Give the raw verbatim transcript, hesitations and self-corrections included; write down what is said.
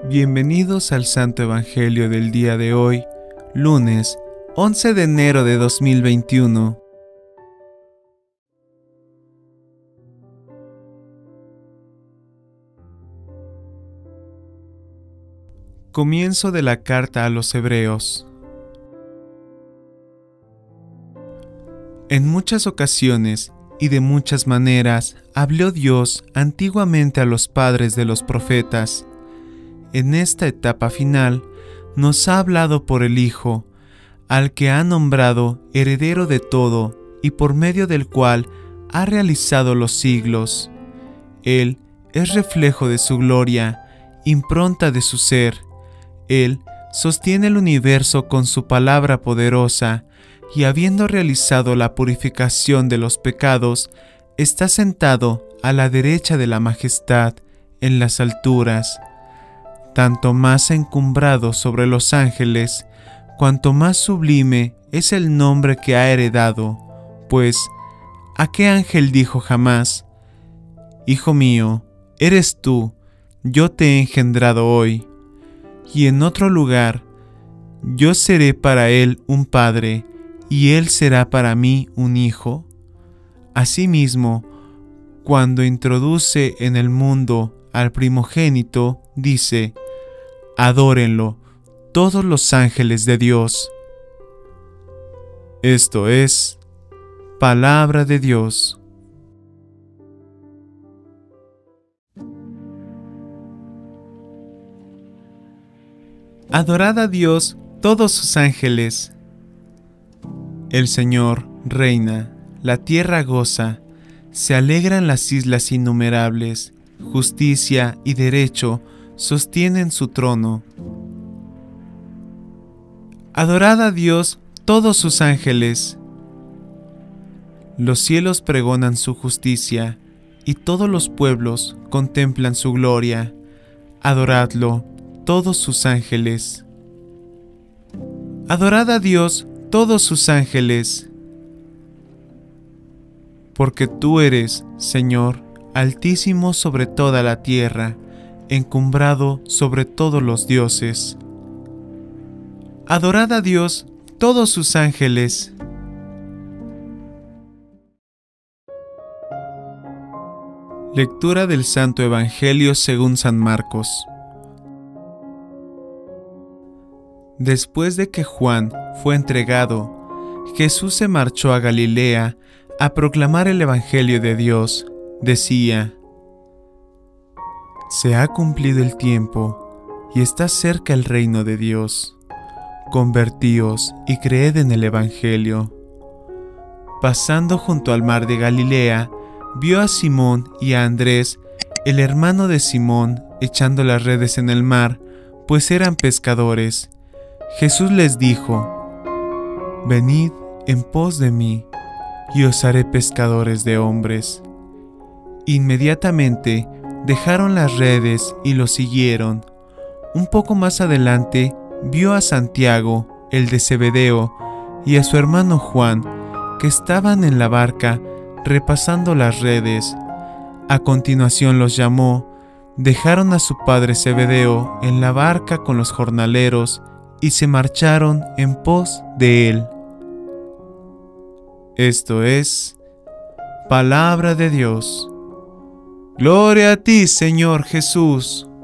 Bienvenidos al Santo Evangelio del día de hoy, lunes once de enero de dos mil veintiuno. Comienzo de la carta a los Hebreos. En muchas ocasiones y de muchas maneras habló Dios antiguamente a los padres de los profetas. En esta etapa final, nos ha hablado por el Hijo, al que ha nombrado heredero de todo y por medio del cual ha realizado los siglos. Él es reflejo de su gloria, impronta de su ser. Él sostiene el universo con su palabra poderosa, y habiendo realizado la purificación de los pecados, está sentado a la derecha de la majestad en las alturas, tanto más encumbrado sobre los ángeles, cuanto más sublime es el nombre que ha heredado, pues, ¿a qué ángel dijo jamás: Hijo mío, eres tú, yo te he engendrado hoy? Y en otro lugar: yo seré para él un padre, y él será para mí un hijo. Asimismo, cuando introduce en el mundo al primogénito, dice: adórenlo todos los ángeles de Dios. Esto es palabra de Dios. Adorad a Dios todos sus ángeles. El Señor reina, la tierra goza, se alegran las islas innumerables, justicia y derecho sostienen su trono. Adorad a Dios todos sus ángeles. Los cielos pregonan su justicia, y todos los pueblos contemplan su gloria. Adoradlo todos sus ángeles. Adorad a Dios todos sus ángeles. Porque tú eres, Señor, altísimo sobre toda la tierra, encumbrado sobre todos los dioses. Adorad a Dios todos sus ángeles. Lectura del Santo Evangelio según San Marcos. Después de que Juan fue entregado, Jesús se marchó a Galilea a proclamar el Evangelio de Dios. Decía: se ha cumplido el tiempo, y está cerca el reino de Dios. Convertíos y creed en el Evangelio. Pasando junto al mar de Galilea, vio a Simón y a Andrés, el hermano de Simón, echando las redes en el mar, pues eran pescadores. Jesús les dijo: venid en pos de mí, y os haré pescadores de hombres. Inmediatamente dejaron las redes y lo siguieron. Un poco más adelante vio a Santiago, el de Zebedeo, y a su hermano Juan, que estaban en la barca repasando las redes. A continuación los llamó, dejaron a su padre Zebedeo en la barca con los jornaleros y se marcharon en pos de él. Esto es palabra de Dios. Gloria a ti, Señor Jesús.